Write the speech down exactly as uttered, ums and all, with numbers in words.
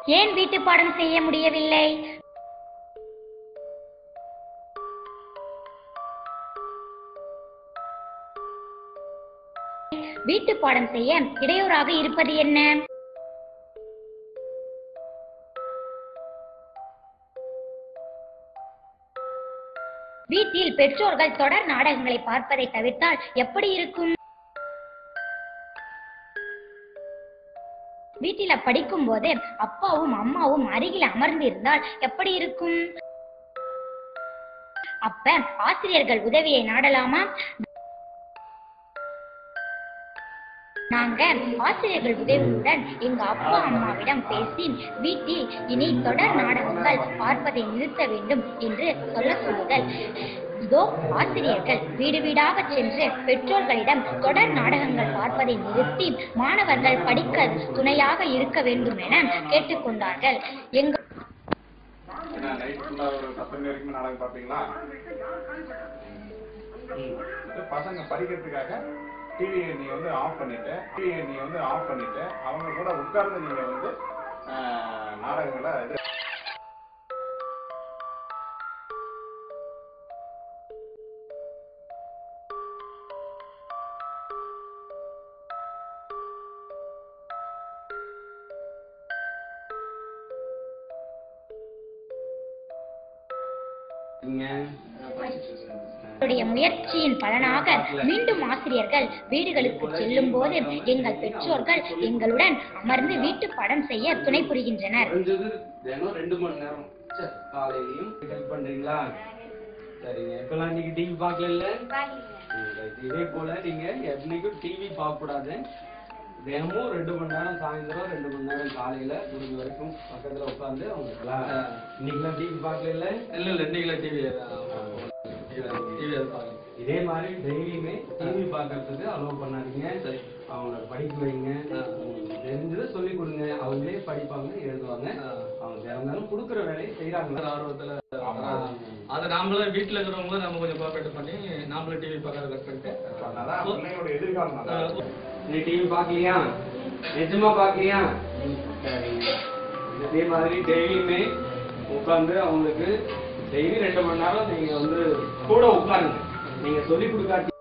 ஏன் வீட்டு பாடம் செய்ய முடியவில்லை? வீட்டு பாடம் செய்ய இடையூறாக இருப்பது என்ன? வீட்டில் பெற்றோர்கள் தொடர் நாடகங்களை பார்ப்பதை தவிர்த்தால் எப்படி இருக்கும்? வீட்டில படிக்கும் போது அப்பாவும் அம்மாவும் அருகில் அமர்ந்திருந்தால் எப்படி இருக்கும்? அப்ப ஆசிரியர்கள் உதவியை நாடலாமா? நாங்க ஆசிரியர்கள் உதவியுடன் எங்க அப்பா அம்மாவிடம் பேசி வீட்டில் இனி தொடர் நாடகங்கள் பார்ப்பதை நிறுத்த வேண்டும் என்று சொல்ல சொல்லுதல். இதோ ஆசிரியர்கள் வீடு வீடாக சென்று பெற்றோர்களிடம் தொடர் நாடகங்கள் பார்ப்பதை நிறுத்தி மாணவர்கள் படிக்க துணையாக இருக்க வேண்டும் என கேட்டுக்கொண்டார்கள். எங்க பசங்க படிக்கிறதுக்காக டிவியை நீ வந்து ஆஃப் பண்ணிட்டு டிவியை நீ வந்து ஆஃப் பண்ணிட்டு அவங்க கூட உட்கார்ந்து நீங்க வந்து நாடகங்களை முயற்சியின் பலனாக மீண்டும் ஆசிரியர்கள் வீடுகளுக்கு செல்லும் போது எங்கள் பெற்றோர்கள் எங்களுடன் அமர்ந்து வீட்டு பாடம் செய்ய துணை புரிகின்றனர். ரெண்டு மணி நேரம் காலையிலயும் ஹெல்ப் பண்றீங்களா? சரிங்க. இப்பெல்லாம் நீங்க டிவி பார்க்கல? இதே போல நீங்க என்னைக்கும் டிவி பார்க்க கூடாது. தினமும் ரெண்டு மணி நேரம் சாயந்தரம் ரெண்டு மணி நேரம் காலையில முடிஞ்ச வரைக்கும் பக்கத்துல உட்காந்து அவங்க இன்னைக்கு டிவி பார்க்கல? இல்ல இல்ல இன்னைக்கு டிவி இதே மாதிரி டெய்லியுமே டிவி பார்க்கறதுக்கு அலோவ் பண்ணாதீங்க. அவங்களை படிக்க வைங்க, தெரிஞ்சதை சொல்லி கொடுங்க. அவங்களே படிப்பாங்க, எழுதுவாங்க. அவங்க திறந்தாலும் கொடுக்குற வேலையை செய்யறாங்க ஆர்வத்துல. அதை நாமளே வீட்டுல இருக்கிறவங்க நம்ம கொஞ்சம் கோஆபரேட் பண்ணி நாமளே டிவி பார்க்கறத கட் பண்ணிட்டு எதிர்காலம். நீ டிவி பாக்கலையா? நிஜமா பாக்கலையா? இதே மாதிரி டெய்லியுமே உட்காந்து அவங்களுக்கு டெய்லி ரெண்டு மணி நேரம் நீங்க வந்து கூட உட்காருங்க. நீங்க சொல்லி கொடுக்காட்டி